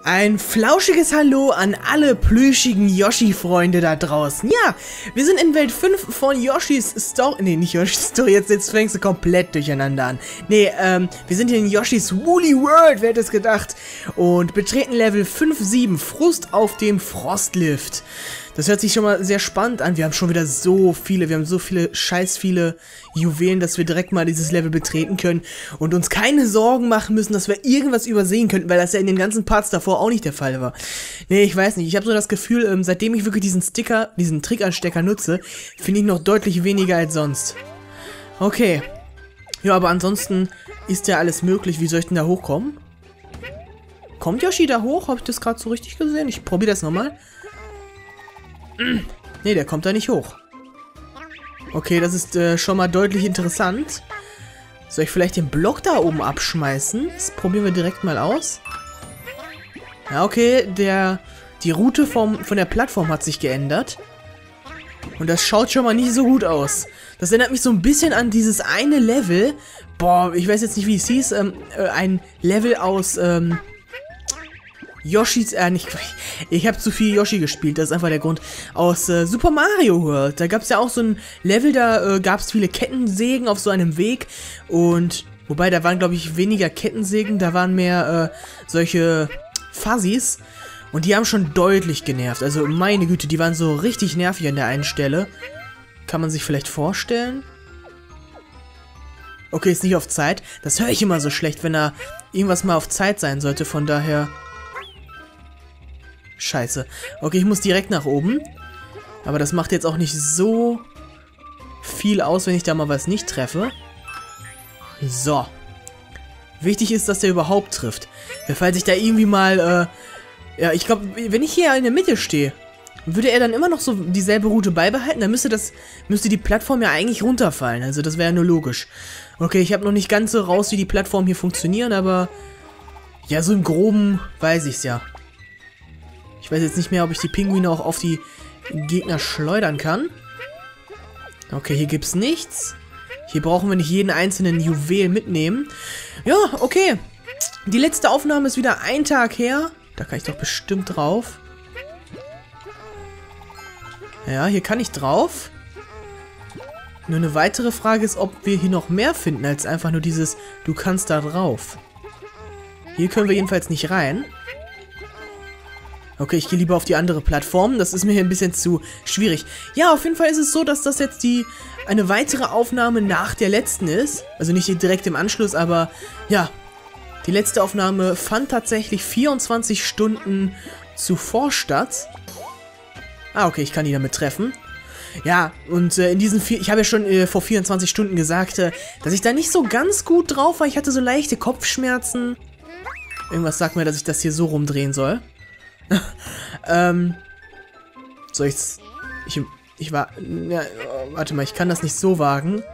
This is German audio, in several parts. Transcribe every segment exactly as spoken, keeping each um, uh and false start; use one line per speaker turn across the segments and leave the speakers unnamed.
Ein flauschiges Hallo an alle plüschigen Yoshi-Freunde da draußen. Ja, wir sind in Welt fünf von Yoshis Story. Ne, nicht Yoshis Story, jetzt, jetzt fängst du komplett durcheinander an. Ne, ähm, wir sind hier in Yoshis Woolly World, wer hätte es gedacht. Und betreten Level fünf sieben, Frust auf dem Frostlift. Das hört sich schon mal sehr spannend an. Wir haben schon wieder so viele, wir haben so viele, scheiß viele Juwelen, dass wir direkt mal dieses Level betreten können und uns keine Sorgen machen müssen, dass wir irgendwas übersehen könnten, weil das ja in den ganzen Parts davor auch nicht der Fall war. Nee, ich weiß nicht. Ich habe so das Gefühl, ähm, seitdem ich wirklich diesen Sticker, diesen Trickanstecker nutze, finde ich noch deutlich weniger als sonst. Okay. Ja, aber ansonsten ist ja alles möglich. Wie soll ich denn da hochkommen? Kommt Yoshi da hoch? Habe ich das gerade so richtig gesehen? Ich probiere das nochmal. Ne, der kommt da nicht hoch. Okay, das ist äh, schon mal deutlich interessant. Soll ich vielleicht den Block da oben abschmeißen? Das probieren wir direkt mal aus. Ja, okay, der, die Route vom, von der Plattform hat sich geändert. Und das schaut schon mal nicht so gut aus. Das erinnert mich so ein bisschen an dieses eine Level. Boah, ich weiß jetzt nicht, wie es hieß. Ähm, äh, ein Level aus, ähm... Yoshis, äh, nicht, ich habe zu viel Yoshi gespielt, das ist einfach der Grund. Aus äh, Super Mario World, da gab es ja auch so ein Level, da äh, gab es viele Kettensägen auf so einem Weg. Und, wobei, da waren, glaube ich, weniger Kettensägen, da waren mehr äh, solche Fuzzies. Und die haben schon deutlich genervt, also meine Güte, die waren so richtig nervig an der einen Stelle. Kann man sich vielleicht vorstellen? Okay, ist nicht auf Zeit. Das höre ich immer so schlecht, wenn da irgendwas mal auf Zeit sein sollte, von daher... Scheiße. Okay, ich muss direkt nach oben. Aber das macht jetzt auch nicht so viel aus, wenn ich da mal was nicht treffe. So. Wichtig ist, dass der überhaupt trifft. Falls ich da irgendwie mal, äh... ja, ich glaube, wenn ich hier in der Mitte stehe, würde er dann immer noch so dieselbe Route beibehalten? Dann müsste das, müsste die Plattform ja eigentlich runterfallen. Also das wäre ja nur logisch. Okay, ich habe noch nicht ganz so raus, wie die Plattformen hier funktionieren, aber... ja, so im Groben weiß ich's ja. Ich weiß jetzt nicht mehr, ob ich die Pinguine auch auf die Gegner schleudern kann. Okay, hier gibt's nichts. Hier brauchen wir nicht jeden einzelnen Juwel mitnehmen. Ja, okay. Die letzte Aufnahme ist wieder ein Tag her. Da kann ich doch bestimmt drauf. Ja, hier kann ich drauf. Nur eine weitere Frage ist, ob wir hier noch mehr finden, als einfach nur dieses, du kannst da drauf. Hier können wir jedenfalls nicht rein. Okay, ich gehe lieber auf die andere Plattform. Das ist mir hier ein bisschen zu schwierig. Ja, auf jeden Fall ist es so, dass das jetzt die eine weitere Aufnahme nach der letzten ist. Also nicht direkt im Anschluss, aber ja. Die letzte Aufnahme fand tatsächlich vierundzwanzig Stunden zuvor statt. Ah, okay, ich kann die damit treffen. Ja, und äh, in diesen vier... Ich habe ja schon äh, vor vierundzwanzig Stunden gesagt, äh, dass ich da nicht so ganz gut drauf war. Ich hatte so leichte Kopfschmerzen. Irgendwas sagt mir, dass ich das hier so rumdrehen soll. ähm, soll ich's... Ich, ich war... Ja, warte mal, ich kann das nicht so wagen.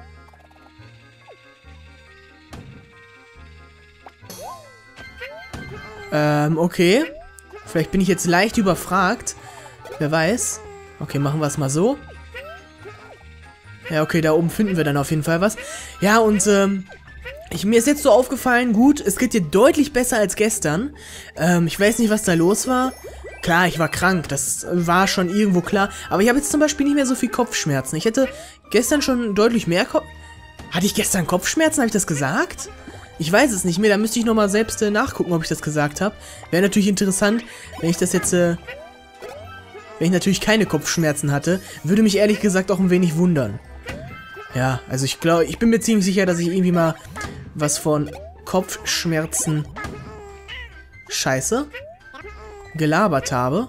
Ähm, okay. Vielleicht bin ich jetzt leicht überfragt. Wer weiß. Okay, machen wir es mal so. Ja, okay, da oben finden wir dann auf jeden Fall was. Ja, und, ähm... Ich, mir ist jetzt so aufgefallen, gut, es geht dir deutlich besser als gestern. Ähm, ich weiß nicht, was da los war. Klar, ich war krank, das war schon irgendwo klar. Aber ich habe jetzt zum Beispiel nicht mehr so viel Kopfschmerzen. Ich hätte gestern schon deutlich mehr Kopf... Hatte ich gestern Kopfschmerzen? Habe ich das gesagt? Ich weiß es nicht mehr, da müsste ich nochmal selbst äh, nachgucken, ob ich das gesagt habe. Wäre natürlich interessant, wenn ich das jetzt... Äh, wenn ich natürlich keine Kopfschmerzen hatte. Würde mich ehrlich gesagt auch ein wenig wundern. Ja, also ich glaube, ich bin mir ziemlich sicher, dass ich irgendwie mal was von Kopfschmerzen Scheiße gelabert habe.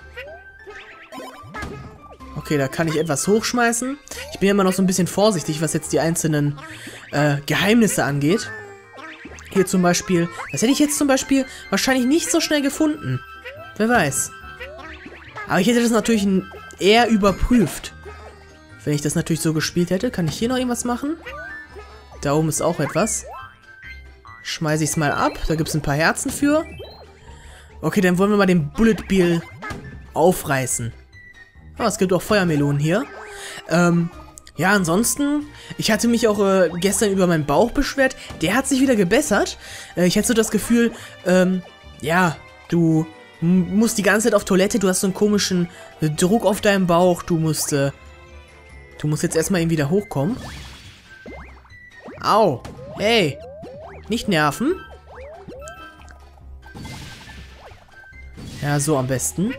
Okay, da kann ich etwas hochschmeißen. Ich bin ja immer noch so ein bisschen vorsichtig, was jetzt die einzelnen äh, Geheimnisse angeht. Hier zum Beispiel, das hätte ich jetzt zum Beispiel wahrscheinlich nicht so schnell gefunden. Wer weiß. Aber ich hätte das natürlich eher überprüft. Wenn ich das natürlich so gespielt hätte, kann ich hier noch irgendwas machen? Da oben ist auch etwas. Schmeiße ich es mal ab. Da gibt es ein paar Herzen für. Okay, dann wollen wir mal den Bullet Bill aufreißen. Ah, es gibt auch Feuermelonen hier. Ähm, ja, ansonsten, ich hatte mich auch äh, gestern über meinen Bauch beschwert. Der hat sich wieder gebessert. Äh, ich hatte so das Gefühl, ähm, ja, Du musst die ganze Zeit auf Toilette, du hast so einen komischen Druck auf deinem Bauch, du musst, äh, du musst jetzt erstmal eben wieder hochkommen. Au, hey, nicht nerven. Ja, so am besten.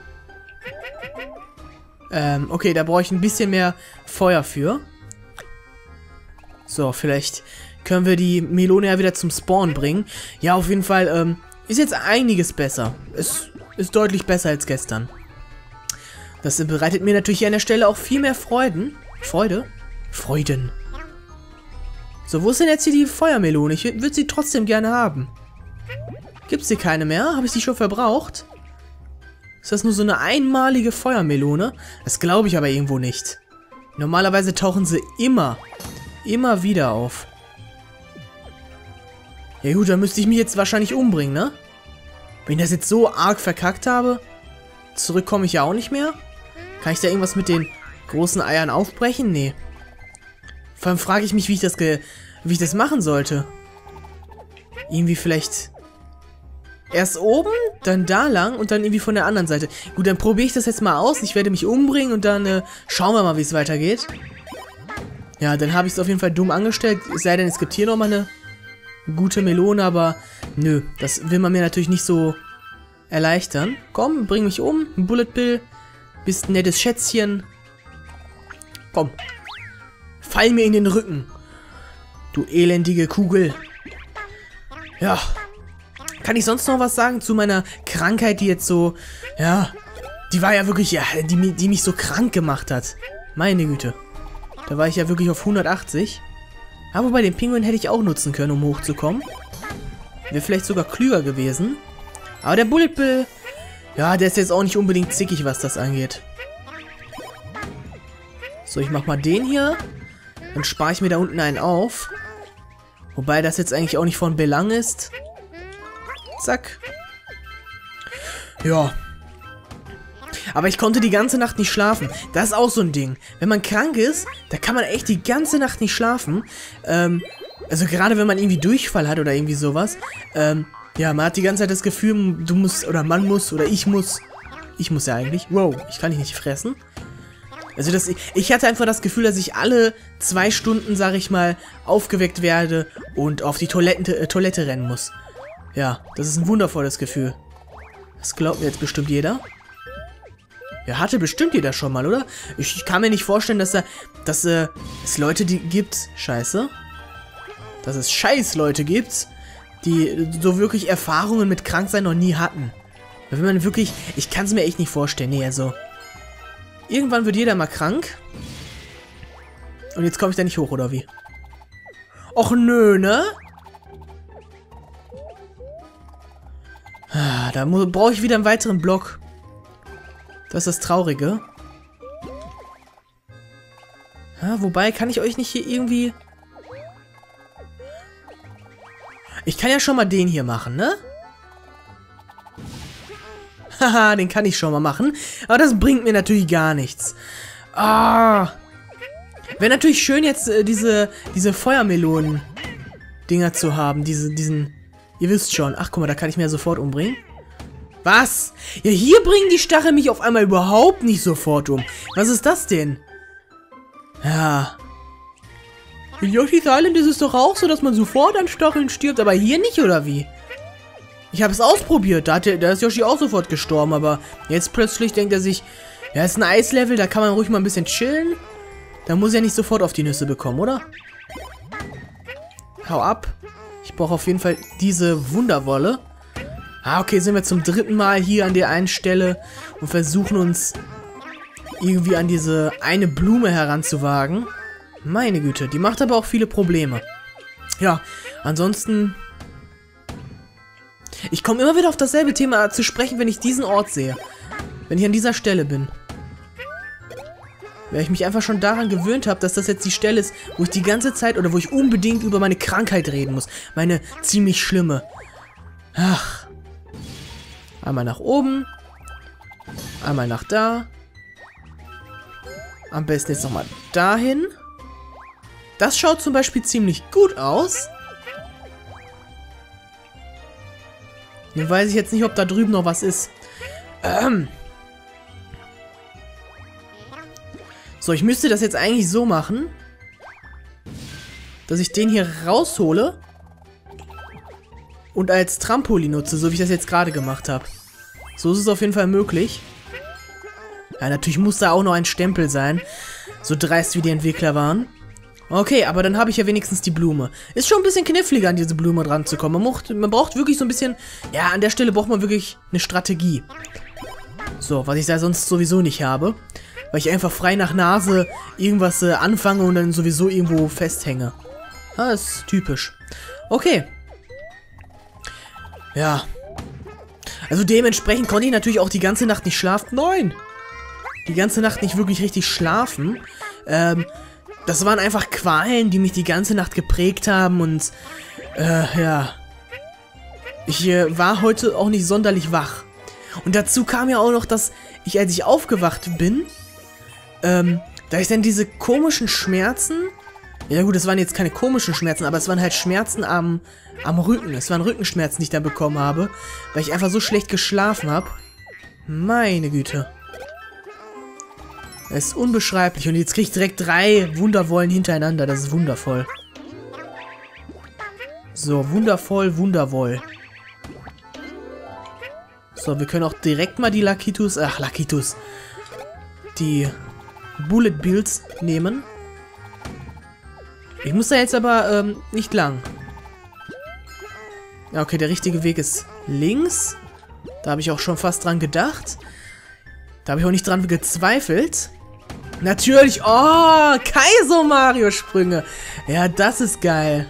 Ähm, okay, da brauche ich ein bisschen mehr Feuer für. So, vielleicht können wir die Melone ja wieder zum Spawn bringen. Ja, auf jeden Fall, ähm, ist jetzt einiges besser. Es ist deutlich besser als gestern. Das bereitet mir natürlich an der Stelle auch viel mehr Freuden. Freude? Freuden. So, wo ist denn jetzt hier die Feuermelone? Ich würde sie trotzdem gerne haben. Gibt's hier keine mehr? Habe ich sie schon verbraucht? Ist das nur so eine einmalige Feuermelone? Das glaube ich aber irgendwo nicht. Normalerweise tauchen sie immer, immer wieder auf. Ja gut, dann müsste ich mich jetzt wahrscheinlich umbringen, ne? Wenn ich das jetzt so arg verkackt habe, zurück komme ich ja auch nicht mehr. Kann ich da irgendwas mit den großen Eiern aufbrechen? Nee. Vor allem frage ich mich, wie ich das ge wie ich das machen sollte. Irgendwie vielleicht erst oben, dann da lang und dann irgendwie von der anderen Seite. Gut, dann probiere ich das jetzt mal aus. Ich werde mich umbringen und dann äh, schauen wir mal, wie es weitergeht. Ja, dann habe ich es auf jeden Fall dumm angestellt. Es sei denn, es gibt hier nochmal eine gute Melone, aber nö, das will man mir natürlich nicht so erleichtern. Komm, bring mich um. Ein Bullet Bill. Bist ein nettes Schätzchen. Komm. Fall mir in den Rücken. Du elendige Kugel. Ja. Kann ich sonst noch was sagen zu meiner Krankheit, die jetzt so, ja, die war ja wirklich, ja, die, die mich so krank gemacht hat. Meine Güte. Da war ich ja wirklich auf hundertachtzig. Aber bei den Pinguin hätte ich auch nutzen können, um hochzukommen. Wäre vielleicht sogar klüger gewesen. Aber der Bullet Bill, ja, der ist jetzt auch nicht unbedingt zickig, was das angeht. So, ich mach mal den hier. Dann spare ich mir da unten einen auf. Wobei das jetzt eigentlich auch nicht von Belang ist. Zack. Ja. Aber ich konnte die ganze Nacht nicht schlafen. Das ist auch so ein Ding. Wenn man krank ist, da kann man echt die ganze Nacht nicht schlafen. Ähm, also gerade wenn man irgendwie Durchfall hat oder irgendwie sowas. Ähm, ja, man hat die ganze Zeit das Gefühl, du musst, oder man muss, oder ich muss. Ich muss ja eigentlich. Wow, ich kann dich nicht fressen. Also das, ich hatte einfach das Gefühl, dass ich alle zwei Stunden, sag ich mal, aufgeweckt werde und auf die Toilette, äh, Toilette rennen muss. Ja, das ist ein wundervolles Gefühl. Das glaubt mir jetzt bestimmt jeder. Ja, hatte bestimmt jeder schon mal, oder? Ich, ich kann mir nicht vorstellen, dass da, dass äh, es Leute die gibt, scheiße, dass es scheiß Leute gibt, die so wirklich Erfahrungen mit Kranksein noch nie hatten. Wenn man wirklich, ich kann es mir echt nicht vorstellen, nee, also irgendwann wird jeder mal krank. Und jetzt komme ich da nicht hoch, oder wie? Och nö, ne? Ah, da brauche ich wieder einen weiteren Block. Das ist das Traurige. Ja, wobei, kann ich euch nicht hier irgendwie... Ich kann ja schon mal den hier machen, ne? Haha, den kann ich schon mal machen. Aber das bringt mir natürlich gar nichts. Ah. Wäre natürlich schön, jetzt äh, diese, diese Feuermelonen-Dinger zu haben. Diese, diesen... Ihr wisst schon. Ach, guck mal, da kann ich mir ja sofort umbringen. Was? Ja, hier bringen die Stacheln mich auf einmal überhaupt nicht sofort um. Was ist das denn? Ja. In Yoshi's Island ist es doch auch so, dass man sofort an Stacheln stirbt, aber hier nicht, oder wie? Ich habe es ausprobiert, da, hat der, da ist Yoshi auch sofort gestorben, aber jetzt plötzlich denkt er sich, ja, ist ein Eislevel, da kann man ruhig mal ein bisschen chillen. Da muss er nicht sofort auf die Nüsse bekommen, oder? Hau ab. Ich brauche auf jeden Fall diese Wunderwolle. Ah, okay, sind wir zum dritten Mal hier an der einen Stelle und versuchen uns irgendwie an diese eine Blume heranzuwagen. Meine Güte, die macht aber auch viele Probleme. Ja, ansonsten... Ich komme immer wieder auf dasselbe Thema zu sprechen, wenn ich diesen Ort sehe. Wenn ich an dieser Stelle bin. Weil ich mich einfach schon daran gewöhnt habe, dass das jetzt die Stelle ist, wo ich die ganze Zeit oder wo ich unbedingt über meine Krankheit reden muss. Meine ziemlich schlimme. Ach. Einmal nach oben. Einmal nach da. Am besten jetzt nochmal dahin. Das schaut zum Beispiel ziemlich gut aus. Dann weiß ich jetzt nicht, ob da drüben noch was ist. Ähm. So, ich müsste das jetzt eigentlich so machen, dass ich den hier raushole und als Trampolin nutze, so wie ich das jetzt gerade gemacht habe. So ist es auf jeden Fall möglich. Ja, natürlich muss da auch noch ein Stempel sein. So dreist, wie die Entwickler waren. Okay, aber dann habe ich ja wenigstens die Blume. Ist schon ein bisschen kniffliger, an diese Blume dran zu kommen. Man, mocht, man braucht wirklich so ein bisschen... Ja, an der Stelle braucht man wirklich eine Strategie. So, was ich da sonst sowieso nicht habe. Weil ich einfach frei nach Nase irgendwas äh, anfange und dann sowieso irgendwo festhänge. Ah, ist typisch. Okay. Ja. Also dementsprechend konnte ich natürlich auch die ganze Nacht nicht schlafen. Nein! Die ganze Nacht nicht wirklich richtig schlafen. Ähm, das waren einfach Qualen, die mich die ganze Nacht geprägt haben und, äh, ja. Ich äh, war heute auch nicht sonderlich wach. Und dazu kam ja auch noch, dass ich, als ich aufgewacht bin, ähm, da ich dann diese komischen Schmerzen... Ja gut, das waren jetzt keine komischen Schmerzen, aber es waren halt Schmerzen am, am Rücken. Es waren Rückenschmerzen, die ich da bekommen habe, weil ich einfach so schlecht geschlafen habe. Meine Güte. Es ist unbeschreiblich. Und jetzt kriege ich direkt drei Wunderwollen hintereinander. Das ist wundervoll. So, wundervoll, wundervoll. So, wir können auch direkt mal die Lakitus, ach, Lakitus, die Bullet Bills nehmen. Ich muss da jetzt aber ähm, nicht lang. Ja, okay, der richtige Weg ist links. Da habe ich auch schon fast dran gedacht. Da habe ich auch nicht dran gezweifelt. Natürlich, oh, Kaizo-Mario-Sprünge. Ja, das ist geil.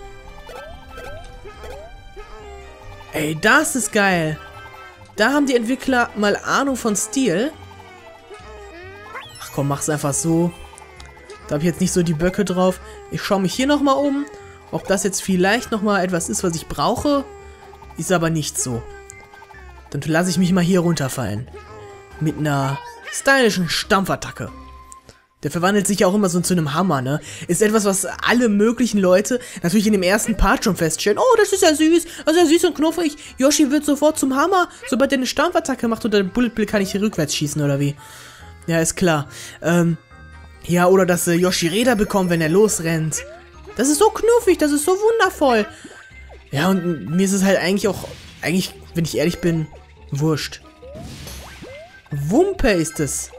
Ey, das ist geil. Da haben die Entwickler mal Ahnung von Stil. Ach komm, mach's einfach so. Da habe ich jetzt nicht so die Böcke drauf. Ich schaue mich hier nochmal um. Ob das jetzt vielleicht nochmal etwas ist, was ich brauche. Ist aber nicht so. Dann lasse ich mich mal hier runterfallen. Mit einer stylischen Stampfattacke. Der verwandelt sich ja auch immer so zu einem Hammer, ne? Ist etwas, was alle möglichen Leute natürlich in dem ersten Part schon feststellen. Oh, das ist ja süß. Das ist ja süß und knuffig. Yoshi wird sofort zum Hammer, sobald er eine Stampfattacke macht und der Bullet Bill kann ich hier rückwärts schießen, oder wie? Ja, ist klar. Ähm... Ja, oder dass äh, Yoshi Räder bekommt, wenn er losrennt. Das ist so knuffig, das ist so wundervoll. Ja, und mir ist es halt eigentlich auch, eigentlich, wenn ich ehrlich bin, wurscht. Wumpe ist es.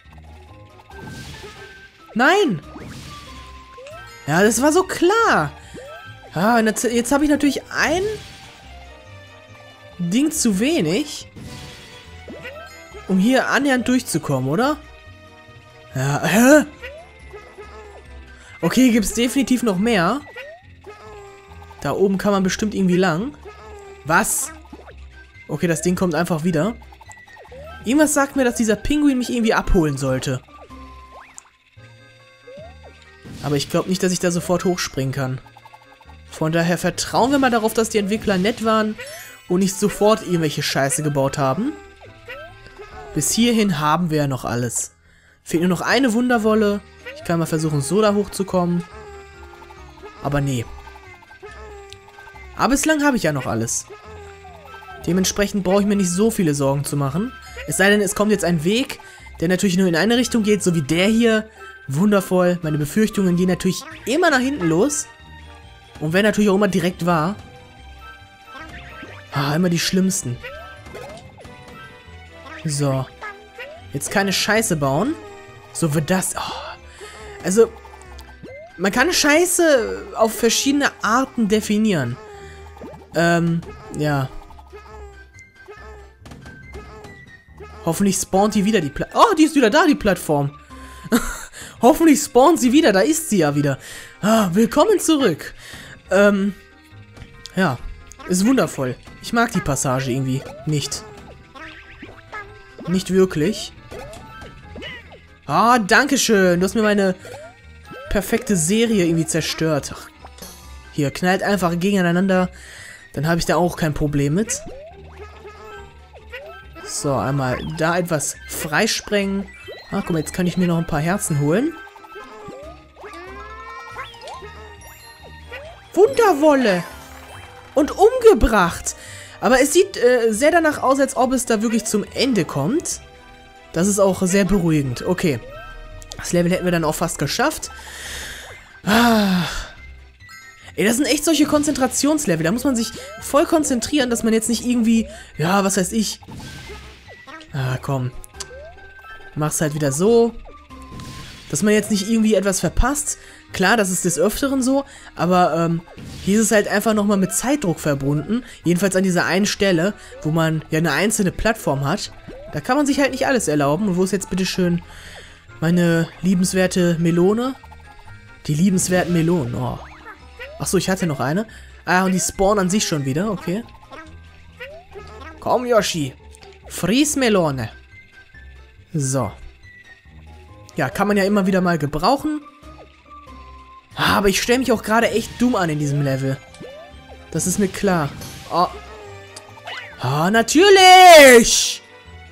Nein. Ja, das war so klar. Ah, und jetzt, jetzt habe ich natürlich ein Ding zu wenig, um hier annähernd durchzukommen, oder? Ja, hä? Okay, gibt es definitiv noch mehr. Da oben kann man bestimmt irgendwie lang. Was? Okay, das Ding kommt einfach wieder. Irgendwas sagt mir, dass dieser Pinguin mich irgendwie abholen sollte. Aber ich glaube nicht, dass ich da sofort hochspringen kann. Von daher vertrauen wir mal darauf, dass die Entwickler nett waren und nicht sofort irgendwelche Scheiße gebaut haben. Bis hierhin haben wir ja noch alles. Fehlt nur noch eine Wunderwolle. Ich kann mal versuchen, so da hochzukommen. Aber nee. Aber bislang habe ich ja noch alles. Dementsprechend brauche ich mir nicht so viele Sorgen zu machen. Es sei denn, es kommt jetzt ein Weg, der natürlich nur in eine Richtung geht, so wie der hier. Wundervoll. Meine Befürchtungen gehen natürlich immer nach hinten los. Und wenn natürlich auch immer direkt wahr. Ah, immer die schlimmsten. So. Jetzt keine Scheiße bauen. So wird das. Oh. Also, man kann Scheiße auf verschiedene Arten definieren. Ähm, ja. Hoffentlich spawnt die wieder die Plattform. Oh, die ist wieder da, die Plattform. Hoffentlich spawnt sie wieder, da ist sie ja wieder. Ah, willkommen zurück. Ähm, ja, ist wundervoll. Ich mag die Passage irgendwie nicht. Nicht wirklich. Ah, dankeschön. Du hast mir meine perfekte Serie irgendwie zerstört. Ach, hier, knallt einfach gegeneinander. Dann habe ich da auch kein Problem mit. So, einmal da etwas freisprengen. Ah, guck mal, jetzt kann ich mir noch ein paar Herzen holen. Wunderwolle! Und umgebracht! Aber es sieht äh, sehr danach aus, als ob es da wirklich zum Ende kommt. Das ist auch sehr beruhigend. Okay. Das Level hätten wir dann auch fast geschafft. Ah. Ey, das sind echt solche Konzentrationslevel. Da muss man sich voll konzentrieren, dass man jetzt nicht irgendwie... Ja, was weiß ich. Ah, komm. Mach's halt wieder so. Dass man jetzt nicht irgendwie etwas verpasst. Klar, das ist des Öfteren so. Aber ähm, hier ist es halt einfach nochmal mit Zeitdruck verbunden. Jedenfalls an dieser einen Stelle, wo man ja eine einzelne Plattform hat. Da kann man sich halt nicht alles erlauben. Und wo ist jetzt bitteschön meine liebenswerte Melone? Die liebenswerten Melonen, oh. Achso, ich hatte noch eine. Ah, und die spawnen an sich schon wieder, okay. Komm, Yoshi. Fries Melone. So. Ja, kann man ja immer wieder mal gebrauchen. Ah, aber ich stelle mich auch gerade echt dumm an in diesem Level. Das ist mir klar. Oh. Ah, natürlich!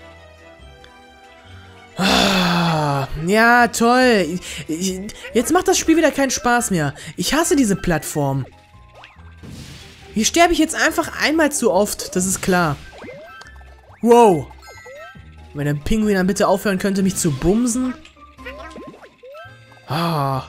Ah, ja, toll. Jetzt macht das Spiel wieder keinen Spaß mehr. Ich hasse diese Plattform. Hier sterbe ich jetzt einfach einmal zu oft, das ist klar. Wow. Wenn der Pinguin dann bitte aufhören könnte, mich zu bumsen. Ah.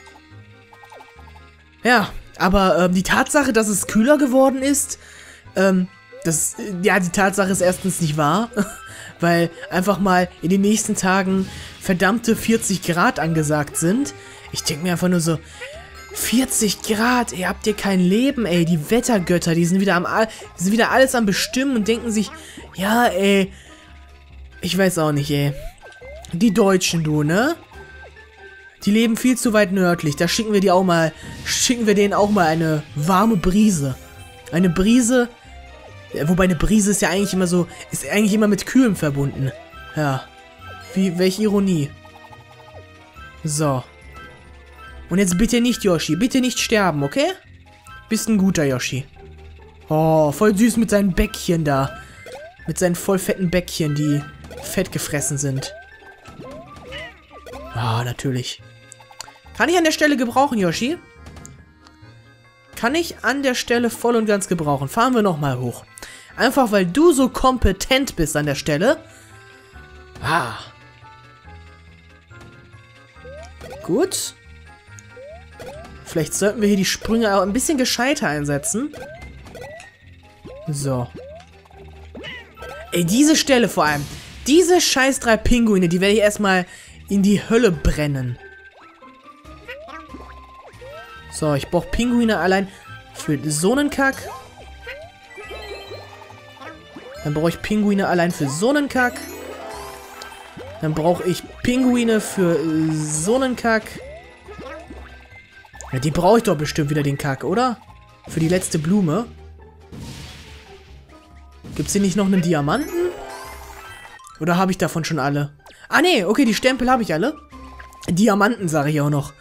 Ja, aber ähm, die Tatsache, dass es kühler geworden ist, ähm, das, ja, die Tatsache ist erstens nicht wahr. Weil einfach mal in den nächsten Tagen verdammte vierzig Grad angesagt sind. Ich denke mir einfach nur so, vierzig Grad, ey, habt ihr kein Leben, ey. Die Wettergötter, die sind wieder am, die sind wieder alles am Bestimmen und denken sich, ja, ey, ich weiß auch nicht, ey. Die Deutschen, du, ne? Die leben viel zu weit nördlich. Da schicken wir die auch mal, schicken wir denen auch mal eine warme Brise. Eine Brise... Ja, wobei eine Brise ist ja eigentlich immer so, ist eigentlich immer mit Kühlem verbunden. Ja. Wie, welche Ironie. So. Und jetzt bitte nicht, Yoshi. Bitte nicht sterben, okay? Bist ein guter Yoshi. Oh, voll süß mit seinen Bäckchen da. Mit seinen voll fetten Bäckchen, die fett gefressen sind. Ah, natürlich. Kann ich an der Stelle gebrauchen, Yoshi? Kann ich an der Stelle voll und ganz gebrauchen. Fahren wir nochmal hoch. Einfach, weil du so kompetent bist an der Stelle. Ah. Gut. Vielleicht sollten wir hier die Sprünge auch ein bisschen gescheiter einsetzen. So. Ey, diese Stelle vor allem. Diese scheiß drei Pinguine, die werde ich erstmal in die Hölle brennen. So, ich brauche Pinguine allein für so einen Kack. Dann brauche ich Pinguine allein für so einen Kack. Dann brauche ich Pinguine für so einen Kack. Ja, die brauche ich doch bestimmt wieder, den Kack, oder? Für die letzte Blume. Gibt es hier nicht noch einen Diamanten? Oder habe ich davon schon alle? Ah, nee, okay, die Stempel habe ich alle. Diamanten sage ich auch noch.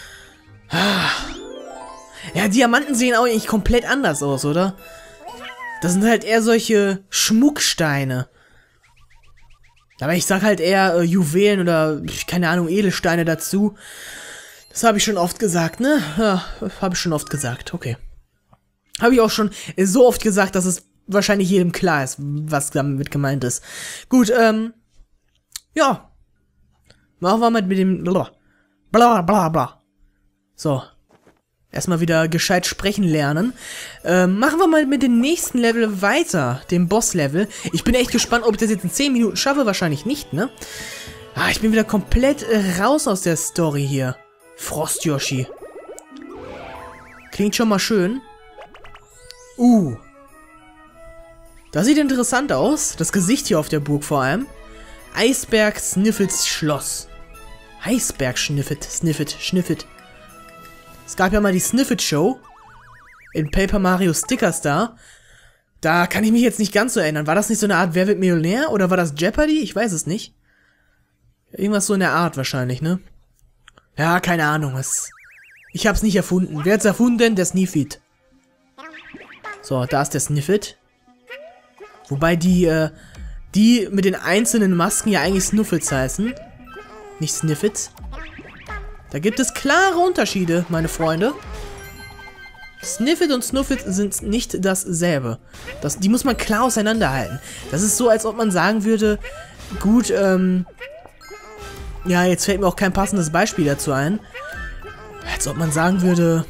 Ja, Diamanten sehen auch eigentlich komplett anders aus, oder? Das sind halt eher solche Schmucksteine. Aber ich sag halt eher äh, Juwelen oder, keine Ahnung, Edelsteine dazu. Das habe ich schon oft gesagt, ne? Ja, habe ich schon oft gesagt, okay. Habe ich auch schon so oft gesagt, dass es wahrscheinlich jedem klar ist, was damit gemeint ist. Gut, ähm, ja. Machen wir mal mit dem bla bla bla bla. So. Erstmal wieder gescheit sprechen lernen. Ähm, machen wir mal mit dem nächsten Level weiter. Dem Boss-Level. Ich bin echt gespannt, ob ich das jetzt in zehn Minuten schaffe. Wahrscheinlich nicht, ne? Ah, ich bin wieder komplett äh, raus aus der Story hier. Frost-Yoshi. Klingt schon mal schön. Uh. Das sieht interessant aus. Das Gesicht hier auf der Burg vor allem. Eisberg Sniffets Schloss. Eisberg Sniffet, Sniffet, Sniffet. Es gab ja mal die Sniffet Show in Paper Mario Sticker Star. Da kann ich mich jetzt nicht ganz so erinnern. War das nicht so eine Art Wer wird Millionär? Oder war das Jeopardy? Ich weiß es nicht. Irgendwas so in der Art wahrscheinlich, ne? Ja, keine Ahnung. Was. Ich hab's nicht erfunden. Wer hat's erfunden? Der Sniffet. So, da ist der Sniffet. Wobei die, äh, die mit den einzelnen Masken ja eigentlich Snuffles heißen. Nicht Sniffets. Da gibt es klare Unterschiede, meine Freunde. Sniffit und Snuffit sind nicht dasselbe. Das, die muss man klar auseinanderhalten. Das ist so, als ob man sagen würde, gut, ähm... ja, jetzt fällt mir auch kein passendes Beispiel dazu ein. Als ob man sagen würde...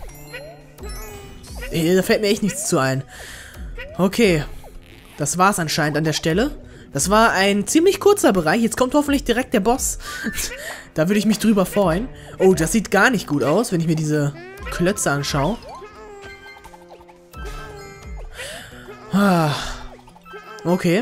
Da fällt mir echt nichts zu ein. Okay. Das war's anscheinend an der Stelle. Das war ein ziemlich kurzer Bereich. Jetzt kommt hoffentlich direkt der Boss. Da würde ich mich drüber freuen. Oh, das sieht gar nicht gut aus, wenn ich mir diese Klötze anschaue. Ah. Okay.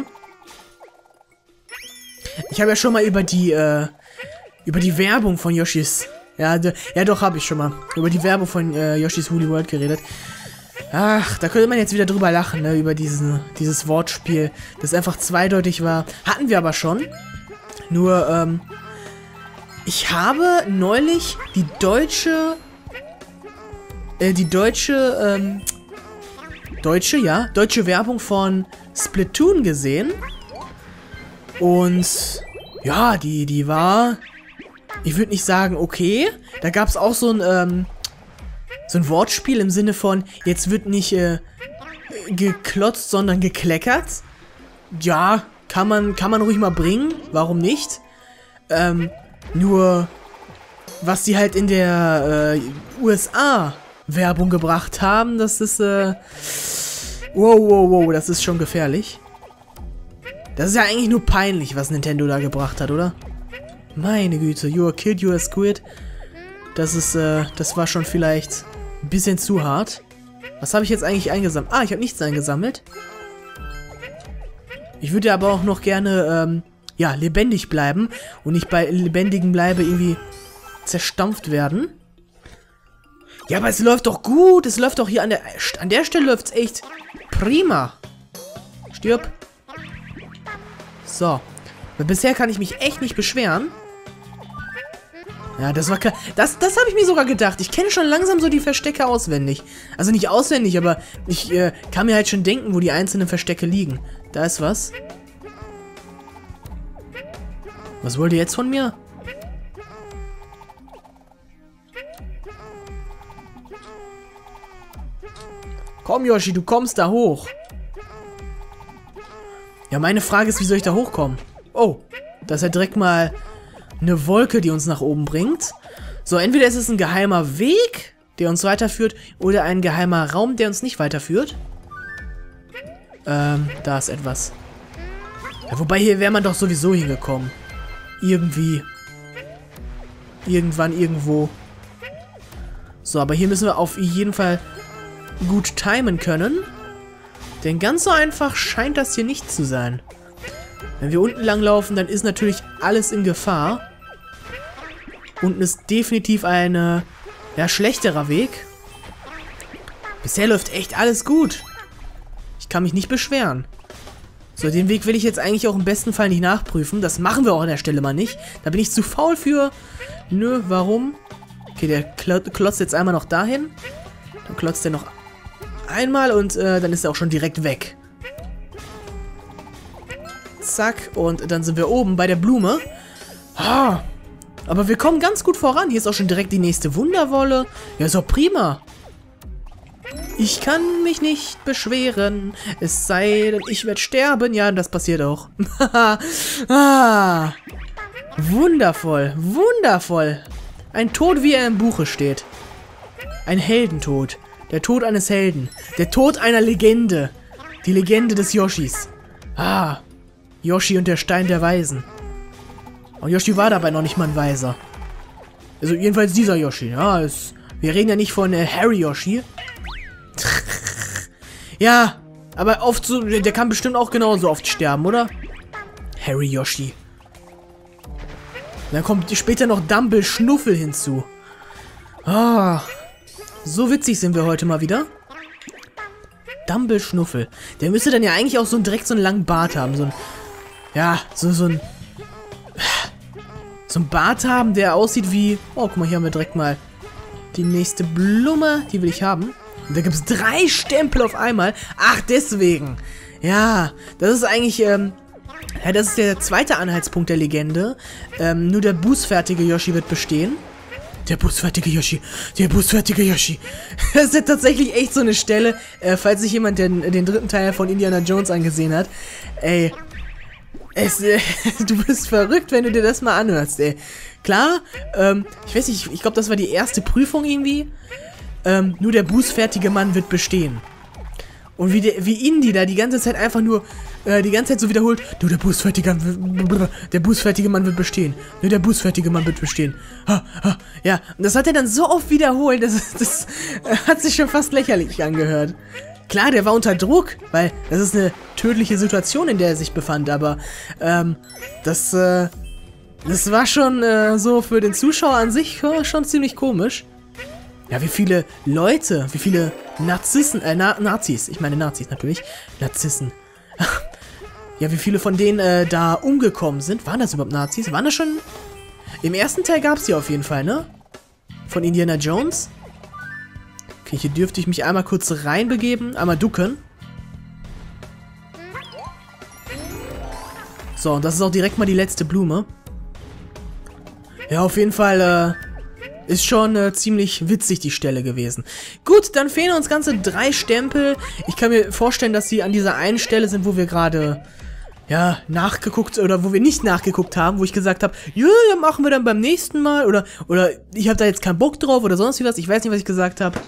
Ich habe ja schon mal über die, äh, über die Werbung von Yoshis... Ja, ja doch, habe ich schon mal. Über die Werbung von äh, Yoshis Woolly World geredet. Ach, da könnte man jetzt wieder drüber lachen, ne, über diesen, dieses Wortspiel, das einfach zweideutig war. Hatten wir aber schon. Nur, ähm, ich habe neulich die deutsche, äh, die deutsche, ähm, deutsche, ja, deutsche Werbung von Splatoon gesehen. Und, ja, die, die war, ich würde nicht sagen, okay. Da gab es auch so ein, ähm, so ein Wortspiel im Sinne von, jetzt wird nicht äh, geklotzt, sondern gekleckert. Ja, kann man, kann man ruhig mal bringen. Warum nicht? Ähm, nur, was die halt in der äh, U S A-Werbung gebracht haben, das ist, äh, wow, wow, wow, das ist schon gefährlich. Das ist ja eigentlich nur peinlich, was Nintendo da gebracht hat, oder? Meine Güte, you're a kid, you're a squid. Das ist, äh, das war schon vielleicht ein bisschen zu hart. Was habe ich jetzt eigentlich eingesammelt? Ah, ich habe nichts eingesammelt. Ich würde aber auch noch gerne, ähm, ja, lebendig bleiben und nicht bei lebendigen bleibe irgendwie zerstampft werden. Ja, aber es läuft doch gut. Es läuft doch hier an der, an der Stelle läuft es echt prima. Stirb. So. Weil bisher kann ich mich echt nicht beschweren. Ja, das war klar. Das, das habe ich mir sogar gedacht. Ich kenne schon langsam so die Verstecke auswendig. Also nicht auswendig, aber ich äh, kann mir halt schon denken, wo die einzelnen Verstecke liegen. Da ist was. Was wollt ihr jetzt von mir? Komm, Yoshi, du kommst da hoch. Ja, meine Frage ist, wie soll ich da hochkommen? Oh, da ist ja direkt mal eine Wolke, die uns nach oben bringt. So, entweder ist es ein geheimer Weg, der uns weiterführt, oder ein geheimer Raum, der uns nicht weiterführt. Ähm, da ist etwas. Ja, wobei, hier wäre man doch sowieso hingekommen. Irgendwie. Irgendwann, irgendwo. So, aber hier müssen wir auf jeden Fall gut timen können. Denn ganz so einfach scheint das hier nicht zu sein. Wenn wir unten lang laufen, dann ist natürlich alles in Gefahr. Unten ist definitiv ein, äh, ja, schlechterer Weg. Bisher läuft echt alles gut. Ich kann mich nicht beschweren. So, den Weg will ich jetzt eigentlich auch im besten Fall nicht nachprüfen. Das machen wir auch an der Stelle mal nicht. Da bin ich zu faul für. Nö, warum? Okay, der klotzt jetzt einmal noch dahin. Dann klotzt er noch einmal und äh, dann ist er auch schon direkt weg. Zack, und dann sind wir oben bei der Blume. Ah, aber wir kommen ganz gut voran. Hier ist auch schon direkt die nächste Wunderwolle. Ja, ist doch prima. Ich kann mich nicht beschweren. Es sei denn, ich werde sterben. Ja, das passiert auch. Ah, wundervoll, wundervoll. Ein Tod, wie er im Buche steht. Ein Heldentod. Der Tod eines Helden. Der Tod einer Legende. Die Legende des Yoshis. Ah, Yoshi und der Stein der Weisen. Und Yoshi war dabei noch nicht mal ein Weiser. Also jedenfalls dieser Yoshi. Ja, es, wir reden ja nicht von äh, Harry Yoshi. Ja, aber oft so, der kann bestimmt auch genauso oft sterben, oder? Harry Yoshi. Dann kommt später noch Dumble Schnuffel hinzu. Ah, so witzig sind wir heute mal wieder. Dumble Schnuffel. Der müsste dann ja eigentlich auch so direkt so einen langen Bart haben. So ein, ja, so, so ein... So ein Bart haben, der aussieht wie... Oh, guck mal, hier haben wir direkt mal die nächste Blume. Die will ich haben. Und da gibt es drei Stempel auf einmal. Ach, deswegen. Ja, das ist eigentlich... Ähm, ja, das ist der zweite Anhaltspunkt der Legende. Ähm, nur der bußfertige Yoshi wird bestehen. Der bußfertige Yoshi. Der bußfertige Yoshi. Das ist tatsächlich echt so eine Stelle, äh, falls sich jemand den, den dritten Teil von Indiana Jones angesehen hat. Ey. Es, äh, du bist verrückt, wenn du dir das mal anhörst, ey. Klar, ähm, ich weiß nicht, ich glaube, das war die erste Prüfung irgendwie. Ähm, nur der bußfertige Mann wird bestehen. Und wie, der, wie Indy da die ganze Zeit einfach nur, äh, die ganze Zeit so wiederholt, du, der bußfertige, der bußfertige Mann wird bestehen. Nur der bußfertige Mann wird bestehen. Ha, ha, ja, und das hat er dann so oft wiederholt, das, das äh, hat sich schon fast lächerlich angehört. Klar, der war unter Druck, weil das ist eine tödliche Situation, in der er sich befand, aber, ähm, das, äh, das war schon, äh, so für den Zuschauer an sich äh, schon ziemlich komisch. Ja, wie viele Leute, wie viele Narzissen, äh, Na Nazis, ich meine Nazis natürlich, Narzissen. Ja, wie viele von denen äh, da umgekommen sind. Waren das überhaupt Nazis? Waren das schon... Im ersten Teil gab es die auf jeden Fall, ne? Von Indiana Jones. Okay, hier dürfte ich mich einmal kurz reinbegeben, einmal ducken. So, und das ist auch direkt mal die letzte Blume. Ja, auf jeden Fall, äh... ist schon äh, ziemlich witzig, die Stelle gewesen. Gut, dann fehlen uns ganze drei Stempel. Ich kann mir vorstellen, dass sie an dieser einen Stelle sind, wo wir gerade, ja, nachgeguckt, oder wo wir nicht nachgeguckt haben, wo ich gesagt habe, ja, ja, machen wir dann beim nächsten Mal, oder, oder ich habe da jetzt keinen Bock drauf, oder sonst wie was. Ich weiß nicht, was ich gesagt habe.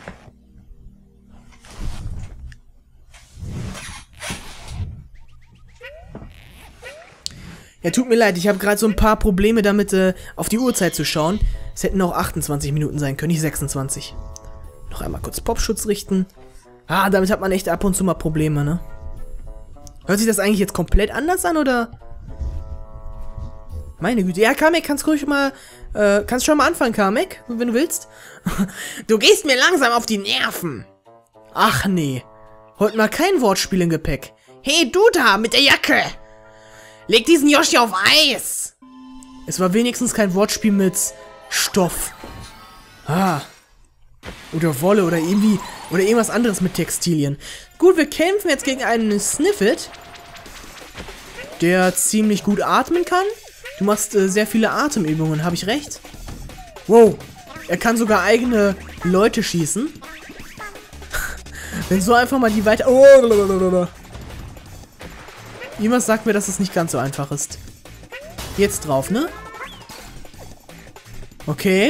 Ja, tut mir leid, ich habe gerade so ein paar Probleme damit, äh, auf die Uhrzeit zu schauen. Es hätten auch achtundzwanzig Minuten sein können, nicht sechsundzwanzig. Noch einmal kurz Popschutz richten. Ah, damit hat man echt ab und zu mal Probleme, ne? Hört sich das eigentlich jetzt komplett anders an, oder? Meine Güte. Ja, Kamek, kannst ruhig mal, äh, kannst schon mal anfangen, Kamek, wenn du willst. Du gehst mir langsam auf die Nerven. Ach, nee. Heute mal kein Wortspiel im Gepäck. Hey, du da, mit der Jacke! Leg diesen Yoshi auf Eis! Es war wenigstens kein Wortspiel mit Stoff. Ah. Oder Wolle oder irgendwie, oder irgendwas anderes mit Textilien. Gut, wir kämpfen jetzt gegen einen Sniffet, der ziemlich gut atmen kann. Du machst äh, sehr viele Atemübungen, habe ich recht? Wow. Er kann sogar eigene Leute schießen. Wenn so einfach mal die weiter... Oh, lalalala. Jemand sagt mir, dass es nicht ganz so einfach ist. Jetzt drauf, ne? Okay.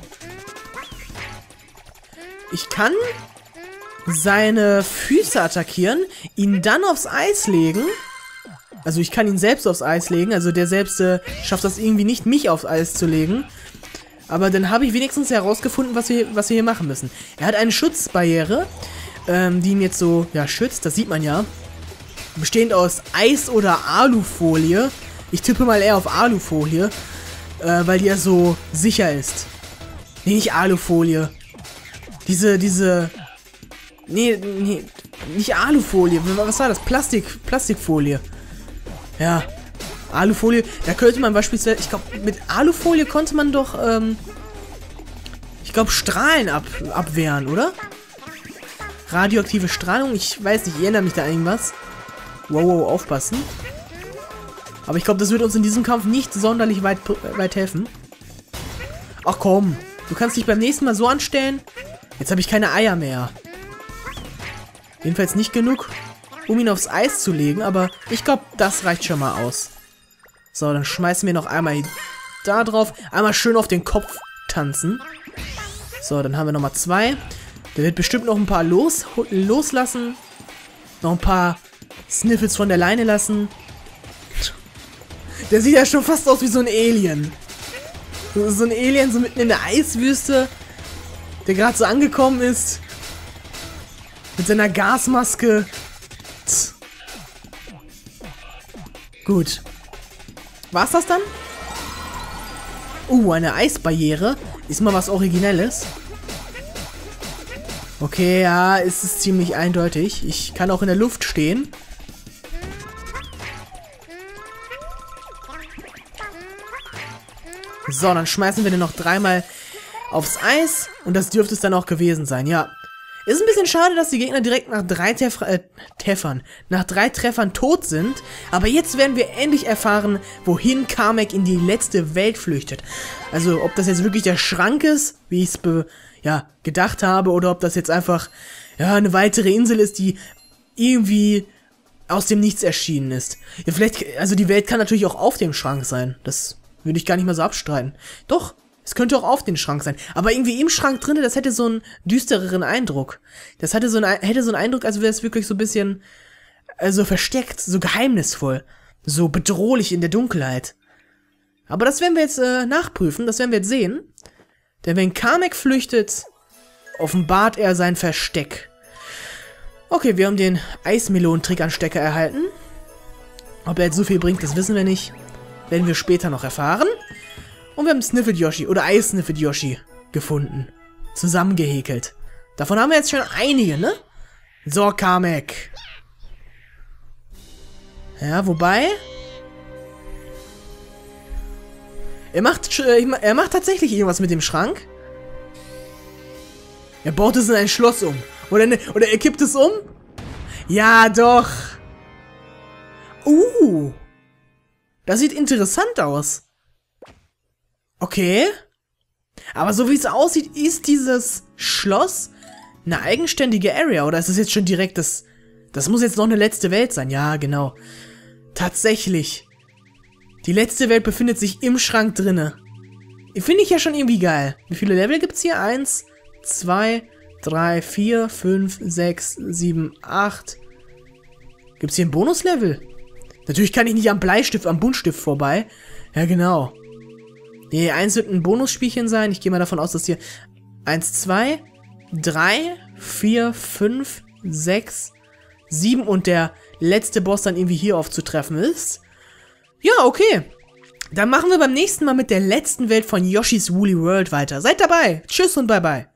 Ich kann seine Füße attackieren, ihn dann aufs Eis legen. Also ich kann ihn selbst aufs Eis legen. Also der selbst äh, schafft das irgendwie nicht, mich aufs Eis zu legen. Aber dann habe ich wenigstens herausgefunden, was wir, was wir hier machen müssen. Er hat eine Schutzbarriere, ähm, die ihn jetzt so, ja, schützt. Das sieht man ja. Bestehend aus Eis oder Alufolie. Ich tippe mal eher auf Alufolie, äh, weil die ja so sicher ist. Nee, nicht Alufolie. Diese, diese... Nee, nee, nicht Alufolie. Was war das? Plastik, Plastikfolie. Ja, Alufolie. Da könnte man beispielsweise... Ich glaube, mit Alufolie konnte man doch, ähm... ich glaube, Strahlen ab, abwehren, oder? Radioaktive Strahlung? Ich weiß nicht, ich erinnere mich da an irgendwas. Wow, wow, aufpassen. Aber ich glaube, das wird uns in diesem Kampf nicht sonderlich weit, weit helfen. Ach komm, du kannst dich beim nächsten Mal so anstellen. Jetzt habe ich keine Eier mehr. Jedenfalls nicht genug, um ihn aufs Eis zu legen, aber ich glaube, das reicht schon mal aus. So, dann schmeißen wir noch einmal da drauf. Einmal schön auf den Kopf tanzen. So, dann haben wir nochmal zwei. Der wird bestimmt noch ein paar los, loslassen. Noch ein paar Sniffles von der Leine lassen. Der sieht ja schon fast aus wie so ein Alien. So ein Alien, so mitten in der Eiswüste, der gerade so angekommen ist. Mit seiner Gasmaske. Tss. Gut. War's das dann? Uh, eine Eisbarriere. Ist mal was Originelles. Okay, ja, ist es ziemlich eindeutig. Ich kann auch in der Luft stehen. So, dann schmeißen wir den noch dreimal aufs Eis. Und das dürfte es dann auch gewesen sein, ja. Ist ein bisschen schade, dass die Gegner direkt nach drei Tef äh, Treffern, nach drei Treffern tot sind. Aber jetzt werden wir endlich erfahren, wohin Kamek in die letzte Welt flüchtet. Also, ob das jetzt wirklich der Schrank ist, wie ich es ja, gedacht habe, oder ob das jetzt einfach ja, eine weitere Insel ist, die irgendwie aus dem Nichts erschienen ist. Ja, vielleicht, also die Welt kann natürlich auch auf dem Schrank sein. Das würde ich gar nicht mal so abstreiten. Doch. Es könnte auch auf den Schrank sein. Aber irgendwie im Schrank drin, das hätte so einen düstereren Eindruck. Das hatte so einen, hätte so einen Eindruck, als wäre es wirklich so ein bisschen äh, so versteckt, so geheimnisvoll. So bedrohlich in der Dunkelheit. Aber das werden wir jetzt äh, nachprüfen, das werden wir jetzt sehen. Denn wenn Kamek flüchtet, offenbart er sein Versteck. Okay, wir haben den Eismelonen-Trickanstecker erhalten. Ob er jetzt so viel bringt, das wissen wir nicht. Werden wir später noch erfahren. Und wir haben Sniffed Yoshi oder Eis-Sniffed Yoshi gefunden. Zusammengehäkelt. Davon haben wir jetzt schon einige, ne? So, Kamek. Ja, wobei... Er macht, er macht tatsächlich irgendwas mit dem Schrank. Er baut es in ein Schloss um. Oder, ne, oder er kippt es um. Ja, doch. Uh. Das sieht interessant aus. Okay. Aber so wie es aussieht, ist dieses Schloss eine eigenständige Area. Oder ist das jetzt schon direkt das... Das muss jetzt noch eine letzte Welt sein. Ja, genau. Tatsächlich. Die letzte Welt befindet sich im Schrank drinne. Finde ich ja schon irgendwie geil. Wie viele Level gibt's hier? Eins, zwei, drei, vier, fünf, sechs, sieben, acht. Gibt's hier ein Bonuslevel? Natürlich kann ich nicht am Bleistift, am Buntstift vorbei. Ja, genau. Nee, eins wird ein Bonusspielchen sein. Ich gehe mal davon aus, dass hier eins, zwei, drei, vier, fünf, sechs, sieben und der letzte Boss dann irgendwie hier aufzutreffen ist. Ja, okay. Dann machen wir beim nächsten Mal mit der letzten Welt von Yoshi's Woolly World weiter. Seid dabei. Tschüss und bye bye.